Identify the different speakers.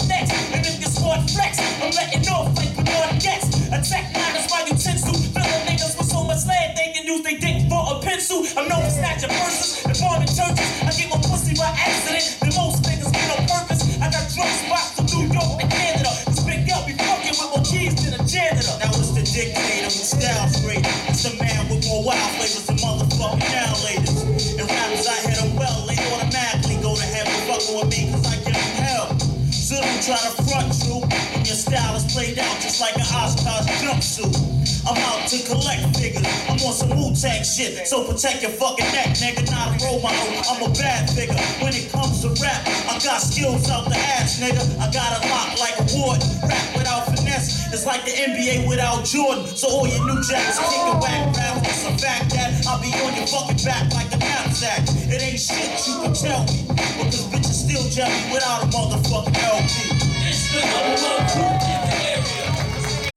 Speaker 1: next. And if you smart flex, I'm letting off like Bernard gets. Attack miners while you tinsel. Filling niggas with so much lead they can use they dick for a pencil. I'm known for snatching purses and bombing churches. I get my pussy by accident than most niggas get on purpose. I got drug spots from New York to Canada. This big girl be fucking with more keys than a janitor. Now it's the dictator with styles great. It's the man with more wild flavors than motherfucking now ladies. And rappers I hit them well, they automatically go to heaven fucking with me cause I give them hell. So don't try to front you when your style is played out just like an Oshkosh jumpsuit. I'm out to collect figures. I'm on some Wu-Tang shit, so protect your fucking neck, nigga. Not a role model, I'm a bad figure. When it comes to rap, I got skills out the ass, nigga. I got a lock like a ward. Rap without finesse, it's like the NBA without Jordan. So all your new jacks kick a whack rap. It's a fact that I'll be on your fucking back like a knapsack. It ain't shit you can tell me, because bitches still jelly without a motherfucking LP.
Speaker 2: It's the number one group in the